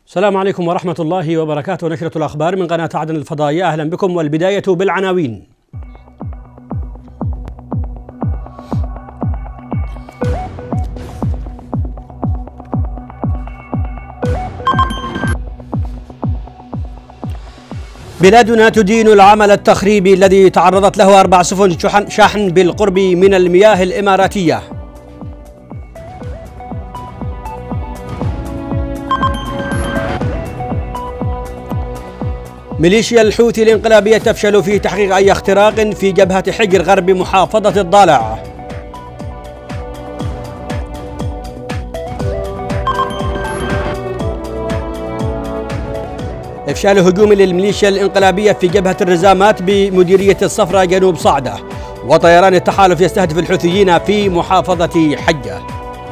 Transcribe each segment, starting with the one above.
السلام عليكم ورحمة الله وبركاته. نشرة الأخبار من قناة عدن الفضائية، أهلا بكم والبداية بالعناوين. بلادنا تدين العمل التخريبي الذي تعرضت له 4 سفن شحن بالقرب من المياه الإماراتية. ميليشيا الحوثي الانقلابية تفشل في تحقيق أي اختراق في جبهة حجر غرب محافظة الضالع. إفشال هجوم للميليشيا الانقلابية في جبهة الرزامات بمديرية الصفرة جنوب صعدة. وطيران التحالف يستهدف الحوثيين في محافظة حجة.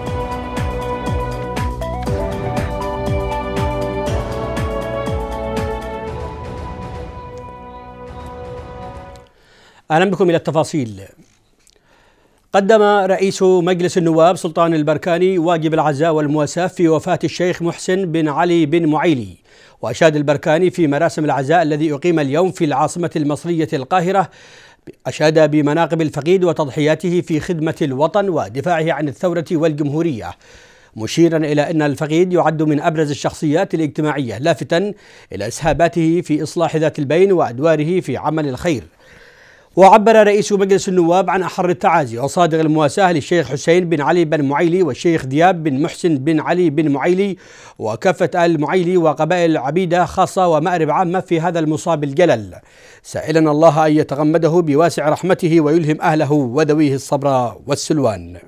أهلا بكم إلى التفاصيل. قدم رئيس مجلس النواب سلطان البركاني واجب العزاء والمواساة في وفاة الشيخ محسن بن علي بن معيلي. وأشاد البركاني في مراسم العزاء الذي أقيم اليوم في العاصمة المصرية القاهرة، أشاد بمناقب الفقيد وتضحياته في خدمة الوطن ودفاعه عن الثورة والجمهورية، مشيرا إلى أن الفقيد يعد من أبرز الشخصيات الاجتماعية، لافتا إلى إسهاباته في إصلاح ذات البين وأدواره في عمل الخير. وعبر رئيس مجلس النواب عن أحر التعازي وصادق المواساة للشيخ حسين بن علي بن معيلي والشيخ دياب بن محسن بن علي بن معيلي وكافة آل معيلي وقبائل العبيدة خاصة ومأرب عامة في هذا المصاب الجلل، سائلا الله أن يتغمده بواسع رحمته ويلهم أهله وذويه الصبر والسلوان.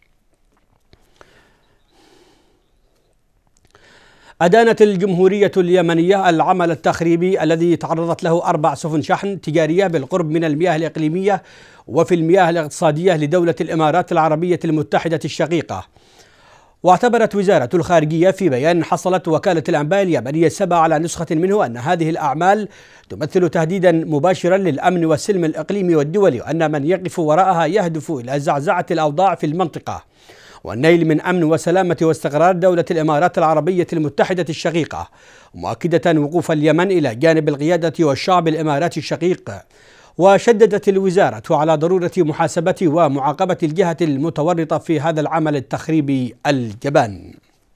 أدانت الجمهورية اليمنية العمل التخريبي الذي تعرضت له 4 سفن شحن تجارية بالقرب من المياه الإقليمية وفي المياه الاقتصادية لدولة الإمارات العربية المتحدة الشقيقة. واعتبرت وزارة الخارجية في بيان حصلت وكالة الأنباء اليمنية 7 على نسخة منه أن هذه الأعمال تمثل تهديدا مباشرا للأمن والسلم الإقليمي والدولي، وأن من يقف وراءها يهدف إلى زعزعة الأوضاع في المنطقة والنيل من أمن وسلامة واستقرار دولة الإمارات العربية المتحدة الشقيقة، مؤكدة وقوف اليمن إلى جانب القيادة والشعب الإماراتي الشقيق. وشددت الوزارة على ضرورة محاسبة ومعاقبة الجهة المتورطة في هذا العمل التخريبي الجبان.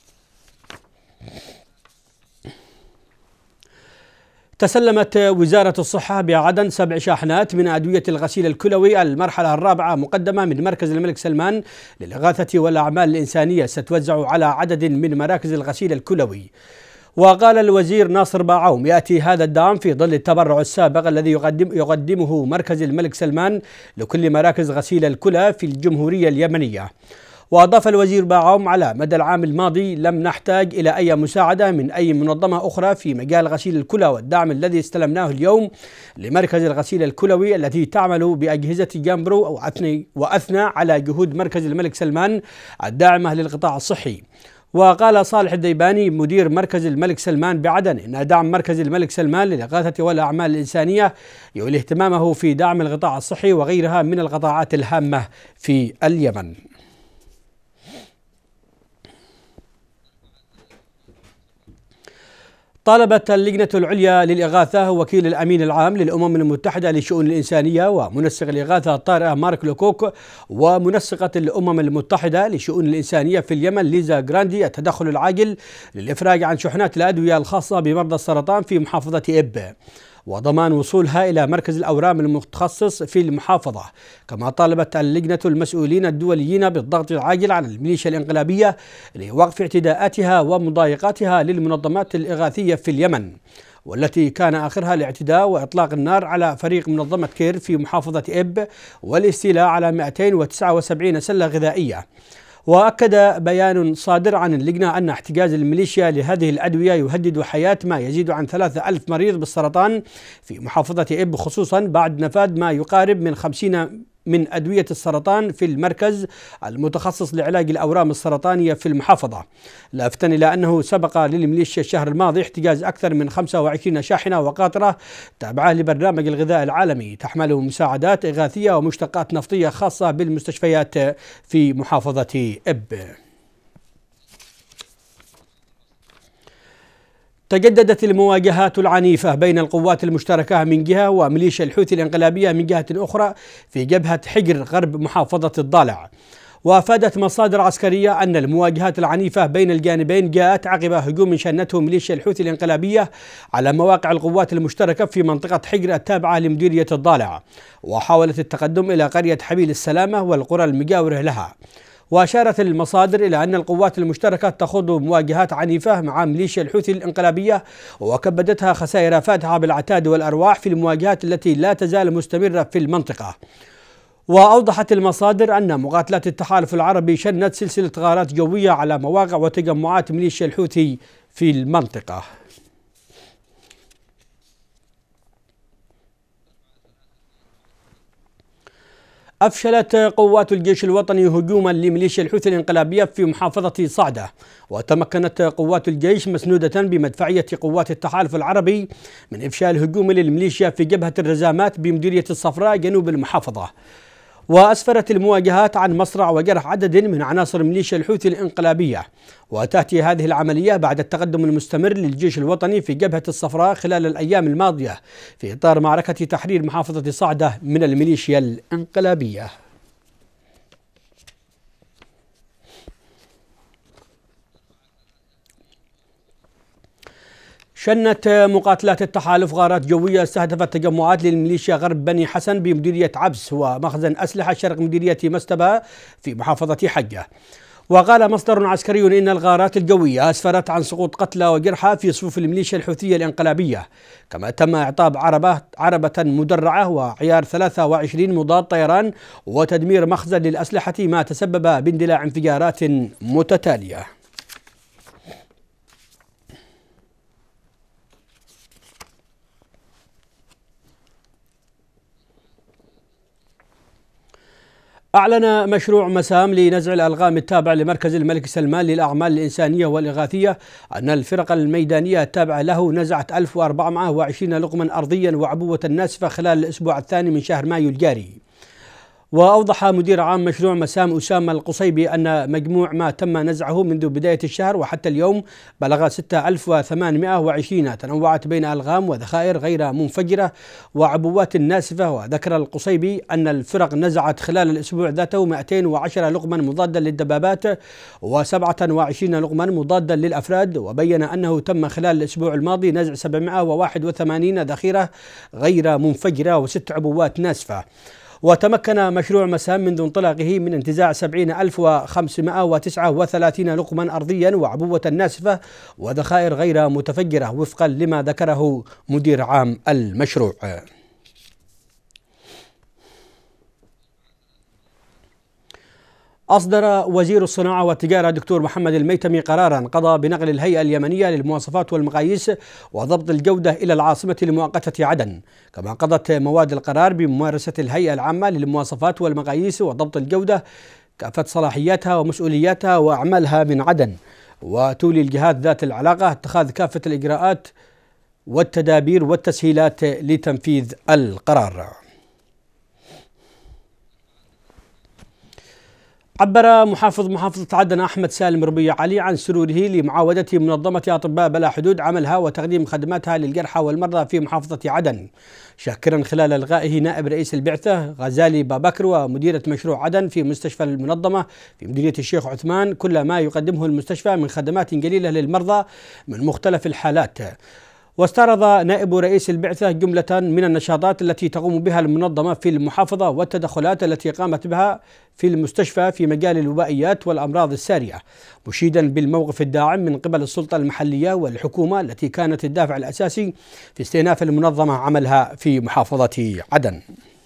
تسلمت وزارة الصحة بعدن 7 شاحنات من أدوية الغسيل الكلوي المرحلة الرابعة مقدمة من مركز الملك سلمان للإغاثة والأعمال الإنسانية، ستوزع على عدد من مراكز الغسيل الكلوي. وقال الوزير ناصر باعوم يأتي هذا الدعم في ظل التبرع السابق الذي يقدمه مركز الملك سلمان لكل مراكز غسيل الكلى في الجمهورية اليمنية. وأضاف الوزير باعوم على مدى العام الماضي لم نحتاج إلى أي مساعدة من أي منظمة أخرى في مجال غسيل الكلى، والدعم الذي استلمناه اليوم لمركز الغسيل الكلوي التي تعمل بأجهزة جامبرو، وأثنى على جهود مركز الملك سلمان الداعمة للقطاع الصحي. وقال صالح الديباني مدير مركز الملك سلمان بعدن إن دعم مركز الملك سلمان للإغاثة والأعمال الإنسانية يولي اهتمامه في دعم القطاع الصحي وغيرها من القطاعات الهامة في اليمن. طالبت اللجنة العليا للإغاثة وكيل الأمين العام للأمم المتحدة للشؤون الإنسانية ومنسق الإغاثة الطارئة مارك لوكوك ومنسقة الأمم المتحدة للشؤون الإنسانية في اليمن ليزا جراندي التدخل العاجل للإفراج عن شحنات الأدوية الخاصة بمرضى السرطان في محافظة إب وضمان وصولها إلى مركز الأورام المتخصص في المحافظة. كما طالبت اللجنة المسؤولين الدوليين بالضغط العاجل على الميليشيا الانقلابية لوقف اعتداءاتها ومضايقاتها للمنظمات الإغاثية في اليمن، والتي كان آخرها الاعتداء وإطلاق النار على فريق منظمة كير في محافظة إب والاستيلاء على 279 سلة غذائية. وأكد بيان صادر عن اللجنة أن احتجاز الميليشيا لهذه الأدوية يهدد حياة ما يزيد عن 3000 مريض بالسرطان في محافظة إب، خصوصا بعد نفاذ ما يقارب من 50 من أدوية السرطان في المركز المتخصص لعلاج الأورام السرطانية في المحافظة، لافتا إلى أنه سبق للميليشيا الشهر الماضي احتجاز أكثر من 25 شاحنة وقاطرة تابعة لبرنامج الغذاء العالمي تحمل مساعدات إغاثية ومشتقات نفطية خاصة بالمستشفيات في محافظة إب. تجددت المواجهات العنيفة بين القوات المشتركة من جهة وميليشيا الحوثي الانقلابية من جهة أخرى في جبهة حجر غرب محافظة الضالع. وافادت مصادر عسكرية أن المواجهات العنيفة بين الجانبين جاءت عقب هجوم شنته ميليشيا الحوثي الانقلابية على مواقع القوات المشتركة في منطقة حجر التابعة لمديرية الضالع، وحاولت التقدم إلى قرية حبيل السلامة والقرى المجاورة لها. وأشارت المصادر إلى أن القوات المشتركة تخوض مواجهات عنيفة مع ميليشيا الحوثي الانقلابية، وكبدتها خسائر فادحة بالعتاد والأرواح في المواجهات التي لا تزال مستمرة في المنطقة. وأوضحت المصادر أن مقاتلات التحالف العربي شنت سلسلة غارات جوية على مواقع وتجمعات ميليشيا الحوثي في المنطقة. أفشلت قوات الجيش الوطني هجوما لميليشيا الحوثي الانقلابية في محافظة صعدة، وتمكنت قوات الجيش مسنودة بمدفعية قوات التحالف العربي من إفشال هجوم للميليشيا في جبهة الرزامات بمديرية الصفراء جنوب المحافظة. وأسفرت المواجهات عن مصرع وجرح عدد من عناصر ميليشيا الحوثي الانقلابية، وتأتي هذه العملية بعد التقدم المستمر للجيش الوطني في جبهة الصفراء خلال الأيام الماضية في إطار معركة تحرير محافظة صعدة من الميليشيا الانقلابية. شنت مقاتلات التحالف غارات جوية استهدفت تجمعات للميليشيا غرب بني حسن بمديرية عبس ومخزن أسلحة شرق مديرية مستبة في محافظة حجة. وقال مصدر عسكري إن الغارات الجوية أسفرت عن سقوط قتلى وجرحى في صفوف الميليشيا الحوثية الانقلابية، كما تم إعطاب عربة مدرعة وعيار 23 مضاد طيران وتدمير مخزن للأسلحة، ما تسبب باندلاع انفجارات متتالية. أعلن مشروع مسام لنزع الألغام التابع لمركز الملك سلمان للأعمال الإنسانية والإغاثية أن الفرق الميدانية التابعة له نزعت 1420 لقما أرضيا وعبوة ناسفة خلال الأسبوع الثاني من شهر مايو الجاري. وأوضح مدير عام مشروع مسام أسامة القصيبي أن مجموع ما تم نزعه منذ بداية الشهر وحتى اليوم بلغ 6820، تنوعت بين ألغام وذخائر غير منفجرة وعبوات ناسفة. وذكر القصيبي أن الفرق نزعت خلال الأسبوع ذاته 210 لقما مضادا للدبابات و27 لقما مضادا للأفراد، وبين أنه تم خلال الأسبوع الماضي نزع 781 ذخيرة غير منفجرة و6 عبوات ناسفة. وتمكن مشروع مسام منذ انطلاقه من انتزاع 70,539 لقما أرضيا وعبوة ناسفة وذخائر غير متفجرة وفقا لما ذكره مدير عام المشروع. أصدر وزير الصناعة والتجارة دكتور محمد الميتمي قرارا قضى بنقل الهيئة اليمنية للمواصفات والمقاييس وضبط الجودة إلى العاصمة المؤقتة عدن، كما قضت مواد القرار بممارسة الهيئة العامة للمواصفات والمقاييس وضبط الجودة كافة صلاحياتها ومسؤولياتها وأعمالها من عدن، وتولي الجهات ذات العلاقة اتخاذ كافة الإجراءات والتدابير والتسهيلات لتنفيذ القرار. عبر محافظة عدن أحمد سالم ربيع علي عن سروره لمعاودة منظمة أطباء بلا حدود عملها وتقديم خدماتها للجرحى والمرضى في محافظة عدن، شاكرا خلال إلغائه نائب رئيس البعثة غزالي بابكر ومديرة مشروع عدن في مستشفى المنظمة في مديرية الشيخ عثمان كل ما يقدمه المستشفى من خدمات جليلة للمرضى من مختلف الحالات. واستعرض نائب رئيس البعثة جملة من النشاطات التي تقوم بها المنظمة في المحافظة والتدخلات التي قامت بها في المستشفى في مجال الوبائيات والأمراض السارية، مشيدا بالموقف الداعم من قبل السلطة المحلية والحكومة التي كانت الدافع الأساسي في استئناف المنظمة عملها في محافظة عدن.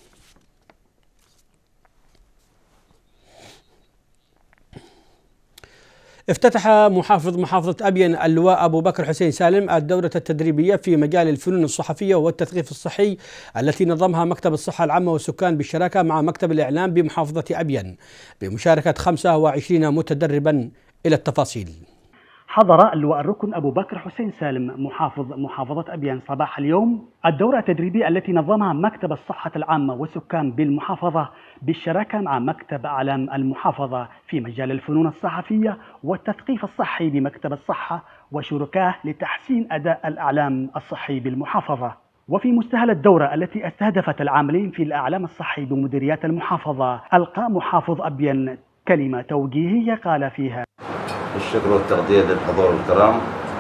افتتح محافظة أبين اللواء أبو بكر حسين سالم الدورة التدريبية في مجال الفنون الصحفية والتثقيف الصحي التي نظمها مكتب الصحة العامة والسكان بالشراكة مع مكتب الإعلام بمحافظة أبين بمشاركة 25 متدربا. إلى التفاصيل. حضر اللواء الركن أبو بكر حسين سالم محافظ محافظة أبين صباح اليوم الدورة التدريبية التي نظمها مكتب الصحة العامة والسكان بالمحافظة بالشراكة مع مكتب أعلام المحافظة في مجال الفنون الصحفية والتثقيف الصحي بمكتب الصحة وشركاه لتحسين أداء الإعلام الصحي بالمحافظة. وفي مستهل الدورة التي استهدفت العاملين في الإعلام الصحي بمديريات المحافظة، ألقى محافظ أبين كلمة توجيهية قال فيها: الشكر والتقدير للحضور الكرام.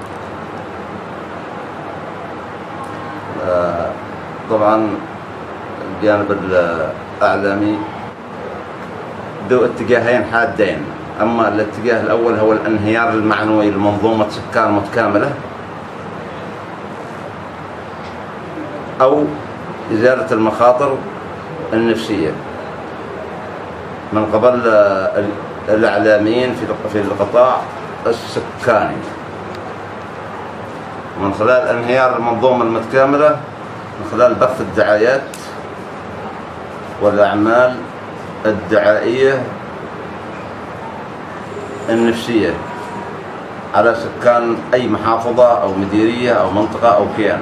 طبعا الجانب الإعلامي ذو اتجاهين حادين، أما الاتجاه الأول هو الانهيار المعنوي لمنظومة سكان متكاملة، أو إزالة المخاطر النفسية من قبل الإعلاميين في القطاع السكاني من خلال انهيار المنظومة المتكاملة، من خلال بث الدعايات والأعمال الدعائية النفسية على سكان أي محافظة أو مديرية أو منطقة أو كيان.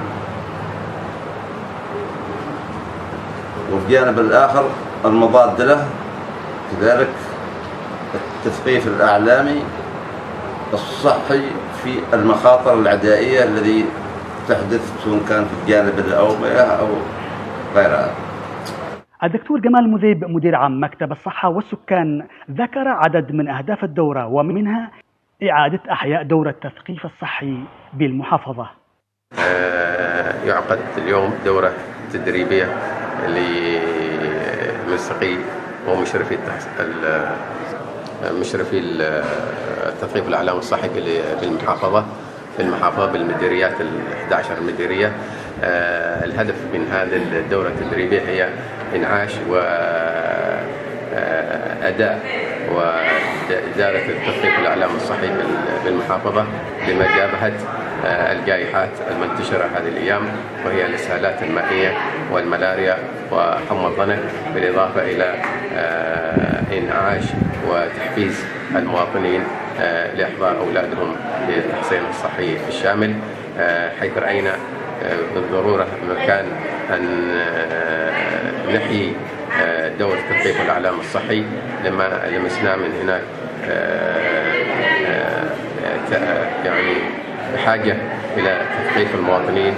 والجانب الآخر المضاد له كذلك التثقيف الإعلامي الصحي في المخاطر العدائية الذي تحدث سواء كان في الجانب الأوبئة أو غيرها. الدكتور جمال مذيب مدير عام مكتب الصحة والسكان ذكر عدد من أهداف الدورة، ومنها إعادة أحياء دورة التثقيف الصحي بالمحافظة. يعقد اليوم دورة تدريبية لمنسقي ومشرفي التثقيف الإعلام الصحي بالمحافظة، بالمديريات 11 مديرية. الهدف من هذه الدورة التدريبية هي إنعاش وأداء وإدارة التثقيف الإعلام الصحي بالمحافظة لمجابهة الجائحات المنتشرة هذه الأيام، وهي الإسهالات المائية والملاريا وحمى الضنك، بالإضافة إلى إنعاش وتحفيز المواطنين لإحضار أولادهم للتحصين الصحي الشامل، حيث رأينا بالضرورة مكان أن نحيي دور تثقيف الإعلام الصحي لما لمسنا من هناك يعني بحاجة إلى تثقيف المواطنين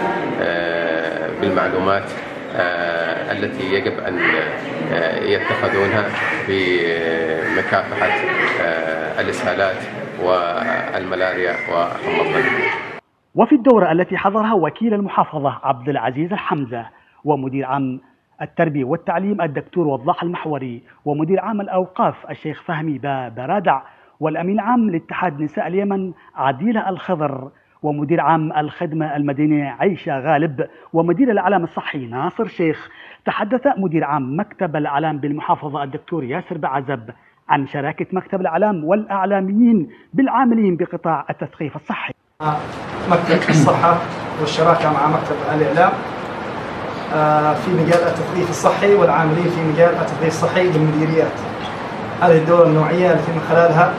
بالمعلومات التي يجب أن يتخذونها في مكافحة الإسهالات والملاريا وحمى الضنك. وفي الدورة التي حضرها وكيل المحافظة عبد العزيز الحمزة، ومدير عام التربية والتعليم الدكتور وضاح المحوري، ومدير عام الأوقاف الشيخ فهمي برادع، والأمين العام لاتحاد نساء اليمن عديلة الخضر، ومدير عام الخدمة المدنية عيشة غالب، ومدير الإعلام الصحي ناصر شيخ. تحدث مدير عام مكتب الإعلام بالمحافظة الدكتور ياسر بعزب عن شراكة مكتب الإعلام والإعلاميين بالعاملين بقطاع التثقيف الصحي. مكتب الصحة والشراكة مع مكتب الإعلام في مجال التثقيف الصحي والعاملين في مجال التثقيف الصحي بالمديريات. هذه الدورة النوعية التي من خلالها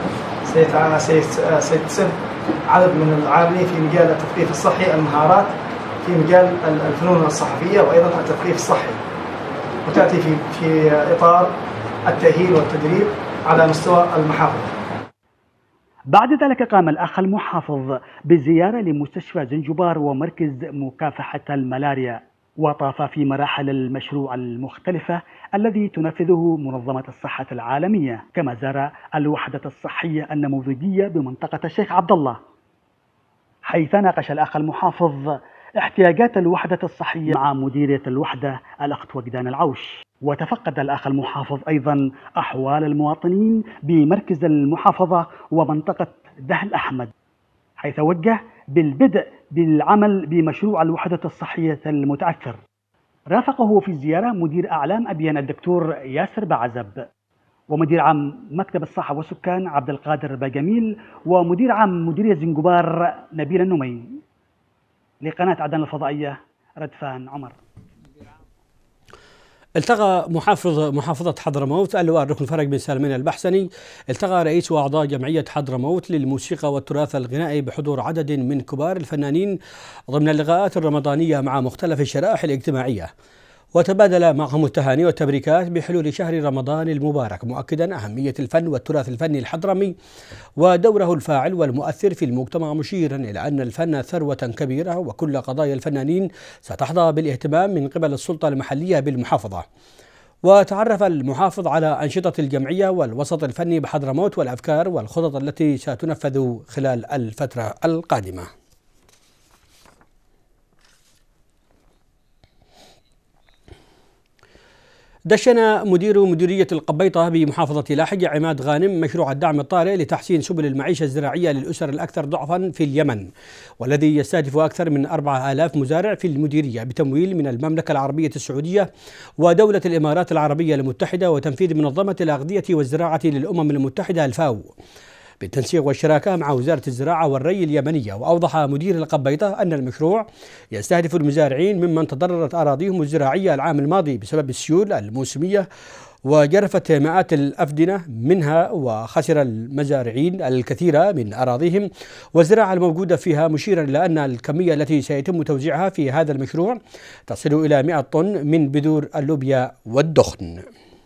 سيكتسب عدد من العاملين في مجال التثقيف الصحي المهارات في مجال الفنون الصحفية وأيضا التثقيف الصحي، وتأتي في إطار التأهيل والتدريب على مستوى المحافظة. بعد ذلك قام الأخ المحافظ بزيارة لمستشفى زنجبار ومركز مكافحة الملاريا، وطاف في مراحل المشروع المختلفة الذي تنفذه منظمة الصحة العالمية، كما زار الوحدة الصحية النموذجية بمنطقة الشيخ عبد الله، حيث ناقش الأخ المحافظ احتياجات الوحدة الصحية مع مديرية الوحدة الأخت وجدان العوش. وتفقد الأخ المحافظ أيضا أحوال المواطنين بمركز المحافظة ومنطقة دهل أحمد، حيث وجه بالبدء بالعمل بمشروع الوحدة الصحية المتعثر. رافقه في الزيارة مدير أعلام أبين الدكتور ياسر بعزب، ومدير عام مكتب الصحة والسكان عبد القادر باجميل، ومدير عام مديرية زنجبار نبيل النمي. لقناة عدن الفضائية ردفان عمر. التقى محافظة حضرموت اللواء الركن فرج بن سالمين البحسني، التقى رئيس وأعضاء جمعية حضرموت للموسيقى والتراث الغنائي بحضور عدد من كبار الفنانين ضمن اللقاءات الرمضانية مع مختلف الشرائح الاجتماعية. وتبادل معهم التهاني والتبريكات بحلول شهر رمضان المبارك، مؤكدا أهمية الفن والتراث الفني الحضرمي ودوره الفاعل والمؤثر في المجتمع، مشيرا إلى أن الفن ثروة كبيرة وكل قضايا الفنانين ستحظى بالاهتمام من قبل السلطة المحلية بالمحافظة. وتعرف المحافظ على أنشطة الجمعية والوسط الفني بحضرموت والأفكار والخطط التي ستنفذ خلال الفترة القادمة. دشن مدير مديرية القبيطة بمحافظة لاحق عماد غانم مشروع الدعم الطارئ لتحسين سبل المعيشة الزراعية للأسر الأكثر ضعفا في اليمن، والذي يستهدف أكثر من 4000 مزارع في المديرية بتمويل من المملكة العربية السعودية ودولة الإمارات العربية المتحدة وتنفيذ منظمة الأغذية والزراعة للأمم المتحدة الفاو بالتنسيق والشراكة مع وزارة الزراعة والري اليمنية. وأوضح مدير القبيطة أن المشروع يستهدف المزارعين ممن تضررت أراضيهم الزراعية العام الماضي بسبب السيول الموسمية وجرفت مئات الأفدنة منها، وخسر المزارعين الكثير من أراضيهم والزراعة الموجودة فيها، مشيرا إلى أن الكمية التي سيتم توزيعها في هذا المشروع تصل إلى 100 طن من بذور اللوبيا والدخن.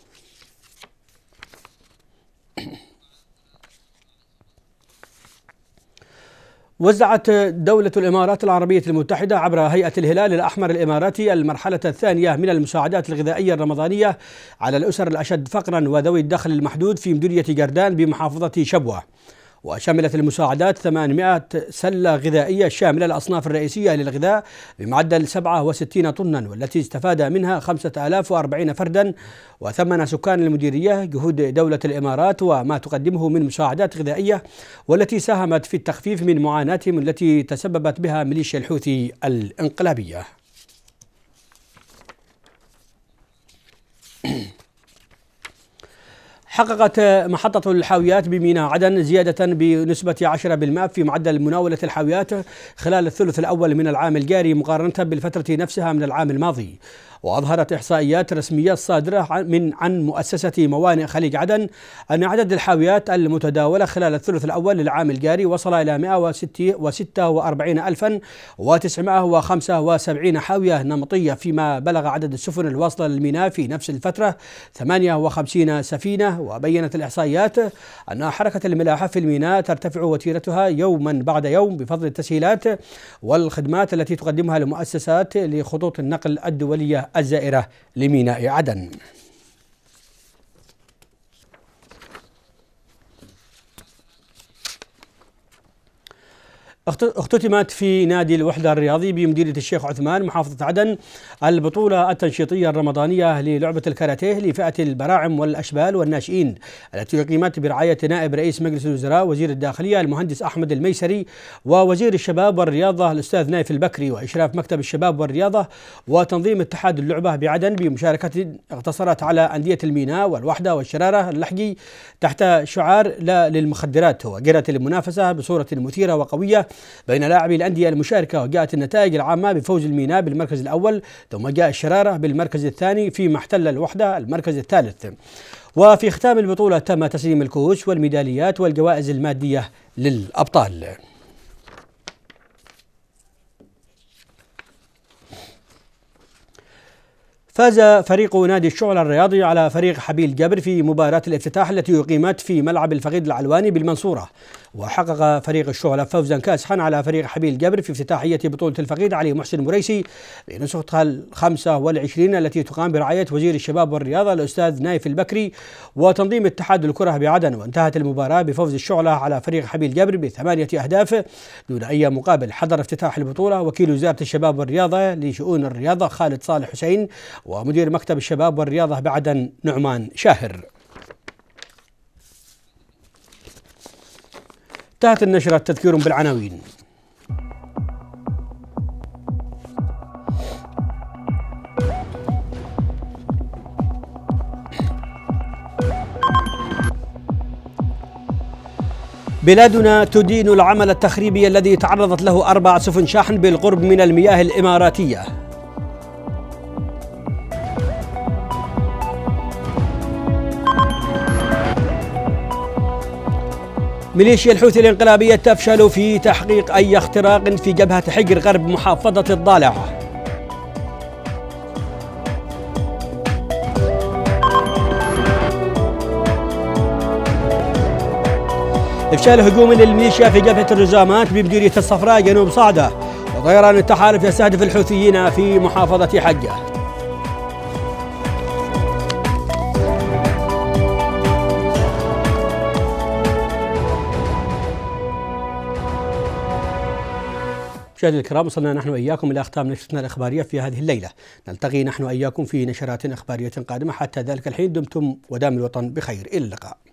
وزعت دولة الإمارات العربية المتحدة عبر هيئة الهلال الأحمر الإماراتي المرحلة الثانية من المساعدات الغذائية الرمضانية على الأسر الأشد فقرا وذوي الدخل المحدود في مديرية قردان بمحافظة شبوة. وشملت المساعدات 800 سلة غذائية شاملة الأصناف الرئيسية للغذاء بمعدل 67 طنا، والتي استفاد منها 5040 فردا و8 سكان المديرية. جهود دولة الإمارات وما تقدمه من مساعدات غذائية والتي ساهمت في التخفيف من معاناتهم التي تسببت بها ميليشيا الحوثي الانقلابية. حققت محطة الحاويات بميناء عدن زيادة بنسبة 10% في معدل مناولة الحاويات خلال الثلث الأول من العام الجاري مقارنة بالفترة نفسها من العام الماضي. وأظهرت إحصائيات رسمية صادرة عن مؤسسة موانئ خليج عدن أن عدد الحاويات المتداولة خلال الثلث الأول للعام الجاري وصل إلى 146,975 حاوية نمطية، فيما بلغ عدد السفن الواصلة للميناء في نفس الفترة 58 سفينة. وبينت الإحصائيات أن حركة الملاحة في الميناء ترتفع وتيرتها يوما بعد يوم بفضل التسهيلات والخدمات التي تقدمها المؤسسات لخطوط النقل الدولية الزائرة لميناء عدن. اختتمت في نادي الوحدة الرياضي بمدينة الشيخ عثمان محافظة عدن البطولة التنشيطية الرمضانية للعبة الكاراتيه لفئة البراعم والأشبال والناشئين، التي أقيمت برعاية نائب رئيس مجلس الوزراء وزير الداخلية المهندس أحمد الميسري ووزير الشباب والرياضة الأستاذ نايف البكري، وإشراف مكتب الشباب والرياضة وتنظيم اتحاد اللعبة بعدن، بمشاركة اقتصرت على أندية الميناء والوحدة والشرارة اللحقي تحت شعار لا للمخدرات. وجرت المنافسة بصورة مثيرة وقوية بين لاعبي الأندية المشاركة، وجاءت النتائج العامة بفوز الميناء بالمركز الأول، ثم جاء الشرارة بالمركز الثاني، فيما احتل الوحدة المركز الثالث. وفي ختام البطولة تم تسليم الكؤوس والميداليات والجوائز المادية للأبطال. فاز فريق نادي الشعلة الرياضي على فريق حبيل جبر في مباراة الافتتاح التي أقيمت في ملعب الفقيد العلواني بالمنصورة. وحقق فريق الشعلة فوزا كاسحا على فريق حبيل جبر في افتتاحية بطولة الفقيد علي محسن مريسي بنسختها 25 التي تقام برعاية وزير الشباب والرياضة الأستاذ نايف البكري وتنظيم اتحاد الكرة بعدن. وانتهت المباراة بفوز الشعلة على فريق حبيل جبر ب8 أهداف دون أي مقابل. حضر افتتاح البطولة وكيل وزارة الشباب والرياضة لشؤون الرياضة خالد صالح حسين، ومدير مكتب الشباب والرياضة بعدن نعمان شاهر. انتهت النشرة. تذكير بالعناوين. بلادنا تدين العمل التخريبي الذي تعرضت له 4 سفن شاحن بالقرب من المياه الإماراتية. ميليشيا الحوثي الانقلابية تفشل في تحقيق أي اختراق في جبهة حجر غرب محافظة الضالع. إفشال هجوم للميليشيا في جبهة الرزامات بمديرية الصفراء جنوب صعدة. وطيران التحالف يستهدف الحوثيين في محافظة حجة. مشاهدينا الكرام، وصلنا نحن وإياكم إلى أختام نشرتنا الإخبارية في هذه الليلة. نلتقي نحن وإياكم في نشرات إخبارية قادمة. حتى ذلك الحين دمتم ودام الوطن بخير. إلى اللقاء.